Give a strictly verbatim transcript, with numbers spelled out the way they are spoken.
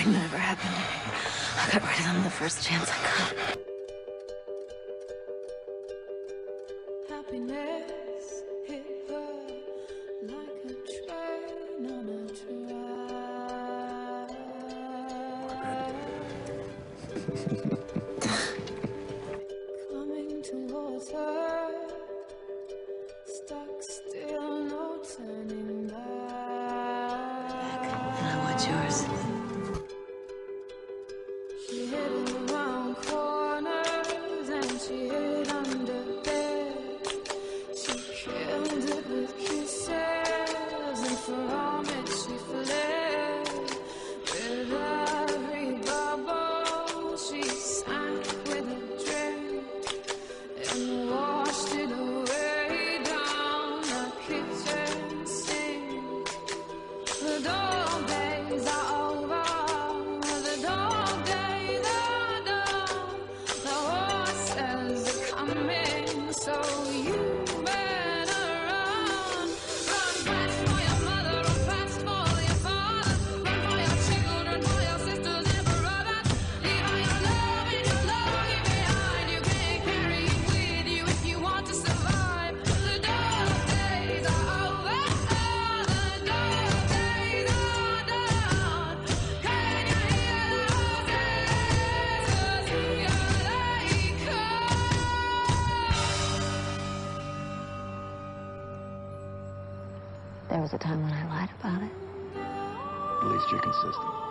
thing that ever happened to me. I got rid of them the first chance I got. Happiness hit her like a train on a track. Coming towards her, stuck still, no turning back. And I want yours. She hid around corners and she hid under bed. She killed it with kisses, and for vomit she fled. With every bubble she sank with a drink and washed it away down the kitchen sink. The dog days are over, the dog days are done. The horses are coming, so you better run. Run fast for your mother, run fast for your father. Run for your children, for your sisters and brothers. Leave all your love and your longing behind. You can't carry it with you if you want to survive. The dog days are over, the dog days are done. Can you hear the horses here they come? There was a time when I lied about it. At least you're consistent.